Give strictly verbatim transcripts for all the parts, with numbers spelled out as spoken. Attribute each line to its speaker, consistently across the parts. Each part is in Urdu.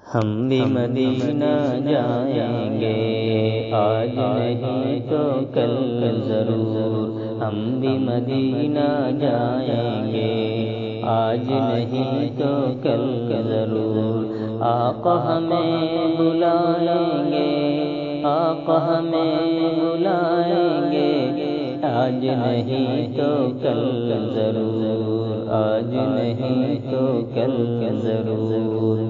Speaker 1: ہم بھی مدینہ جائیں گے آج نہیں تو کل ضرور، ہم بھی مدینہ جائیں گے آج نہیں تو کل ضرور، آقا ہمیں بلائیں گے، آقا ہمیں بلائیں گے آج نہیں تو کل ضرور، آج نہیں تو کل ضرور۔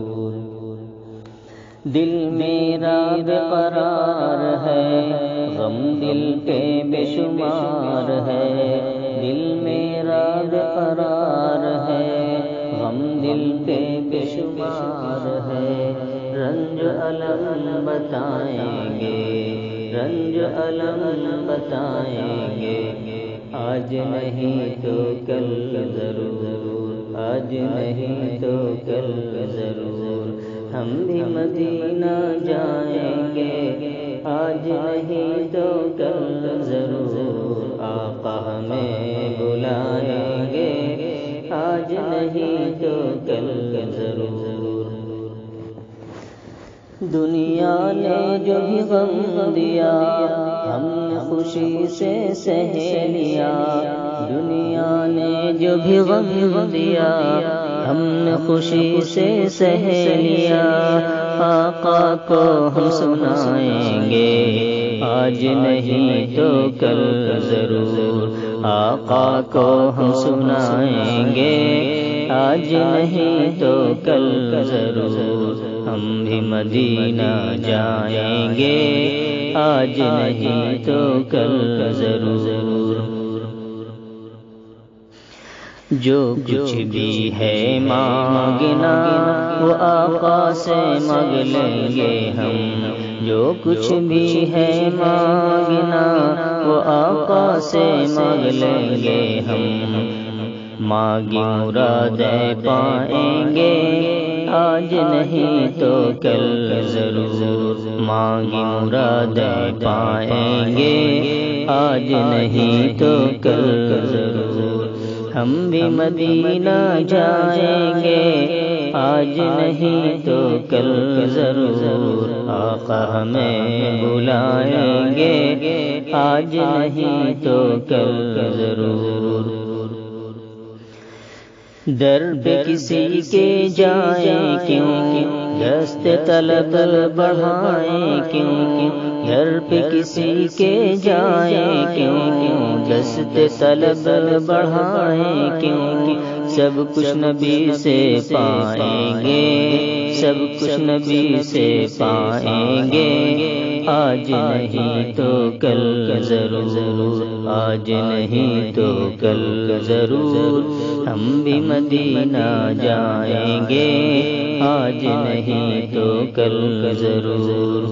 Speaker 1: دل میرا بے قرار ہے، غم دل پہ بے شمار ہے، دل میرا بے قرار ہے، غم دل پہ بے شمار ہے، رنج الم بتائیں گے، رنج الم بتائیں گے آج نہیں تو کل ضرور، آج نہیں تو کل ضرور، ہم بھی مدینہ جائیں گے آج نہیں تو کل ضرور، آقا ہمیں بلائیں گے آج نہیں تو کل ضرور۔ دنیا نے جو بھی غم دیا ہم نے خوشی سے سہ لیا، دنیا نے جو بھی غم دیا ہم نے خوشی سے سہ لیا، آقا کو ہم سنائیں گے آج نہیں تو کل ضرور، آقا کو ہم سنائیں گے آج نہیں تو کل ضرور، ہم بھی مدینہ جائیں گے آج نہیں تو کل ضرور۔ جو کچھ بھی ہے مانگنا وہ آقا سے مانگ لیں گے ہم، جو کچھ بھی ہے مانگنا وہ آقا سے مانگ لیں گے ہم، مانگی مرادیں پائیں گے آج نہیں تو کل ضرور، مانگی مرادیں پائیں گے آج نہیں تو کل ضرور، ہم بھی مدینہ جائیں گے آج نہیں تو کل ضرور، آقا ہمیں بلائیں گے آج نہیں تو کل ضرور۔ در پہ کسی کے جائیں کیوں، دست طلب بڑھائیں کیوں، در پہ کسی کے جائیں کیوں، دست طلب بڑھائیں کیوں، سب کچھ نبی سے پائیں گے، سب کچھ نبی سے پائیں گے آج نہیں تو کل ضرور، آج نہیں تو کل ضرور، ہم بھی مدینہ جائیں گے آج نہیں تو کل ضرور۔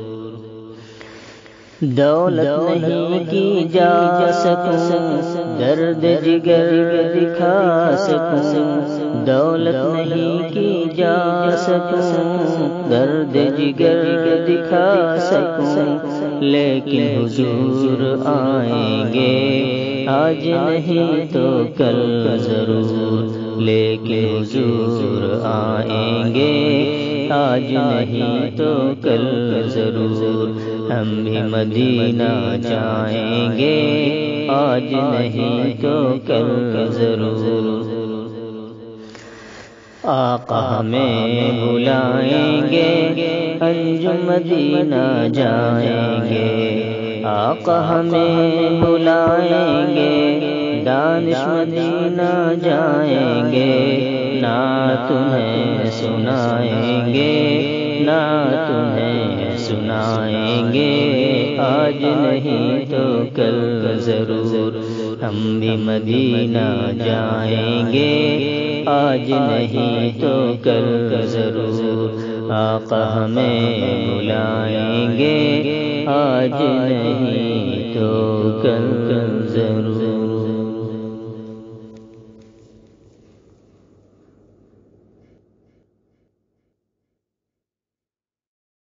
Speaker 1: دولت نہیں کی جا سکوں، درد جگر دکھا سکوں، دولت نہیں کی جا سکوں، درد جگر دکھا سکوں، لیکن حضور آئیں گے آج نہیں تو کل ضرور، لیکن حضور آئیں گے آج نہیں تو کل ضرور، ہم بھی مدینہ جائیں گے آج نہیں تو کل ضرور، آقا ہمیں بلائیں گے انجم مدینہ جائیں گے، آقا ہمیں بلائیں گے دانش مدینہ جائیں گے، نعت انہیں سنائیں گے، نعت انہیں سنائیں گے آج نہیں تو کل ضرور، ہم بھی مدینہ جائیں گے آج نہیں تو کل ضرور، آقا ہمیں بلائیں گے آج نہیں تو کل